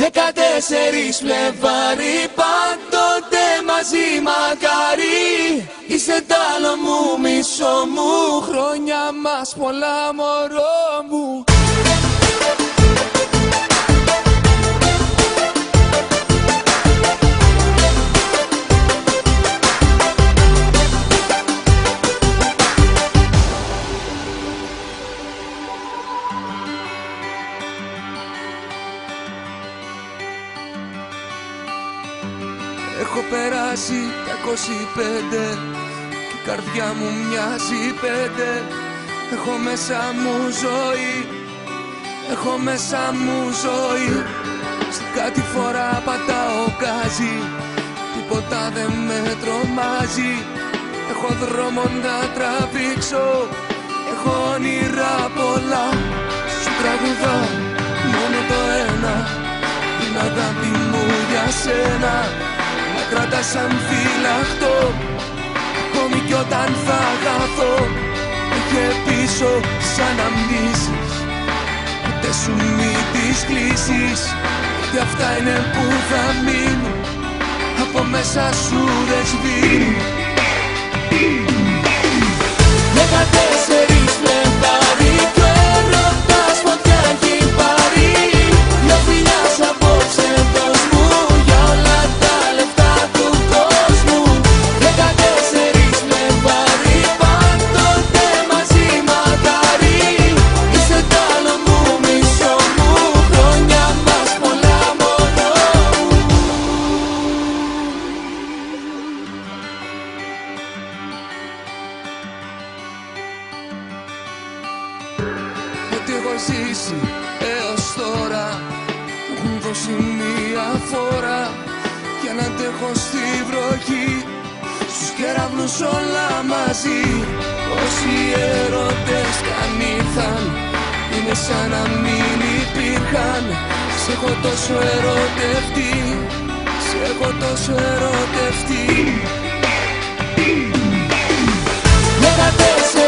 Φλεβάρι, πάντοτε μαζί μακάρι. Είσαι τ' άλλο μου, μισό μου, χρόνια μας πολλά μωρό μου. Έχω περάσει τα 25 και η καρδιά μου μοιάζει 5. Έχω μέσα μου ζωή, έχω μέσα μου ζωή. Στην κάτι φορά πατάω γκάζι, τίποτα δεν με τρομάζει. Έχω δρόμο να τραβήξω, έχω όνειρα πολλά. Σου τραγουδά μόνο το ένα, την αγάπη μου για σένα. Να κρατάς σαν φυλαχτό, ακόμη κι όταν θα χαθώ. Και πίσω σαν να μνήσεις, ούτε σου μη τις κλείσεις. Και αυτά είναι που θα μείνουν, από μέσα σου δεν σβήνουν. 14 Φλεβάρι κι ο έρωτας φωτιά έχει πάρει. Μια φιλιά σου απόψε δώσ' μου για όλα τα λεφτά του κόσμου. 14 Φλεβάρι, πάντοτε μαζί μακάρι. Είσαι τ' άλλο μου, μισό μου, χρόνια μας πολλά μωρό μου. Ό,τι έχω ζήσει έως τώρα μου έχουν δώσει μία φορά για να αντέχω στη βροχή. Στους κεραυνούς όλα μαζί, όσοι έρωτες καν ήρθαν, είναι σαν να μην υπήρχαν. Σ' έχω τόσο ερωτευτεί, σ' έχω τόσο ερωτευτεί. 14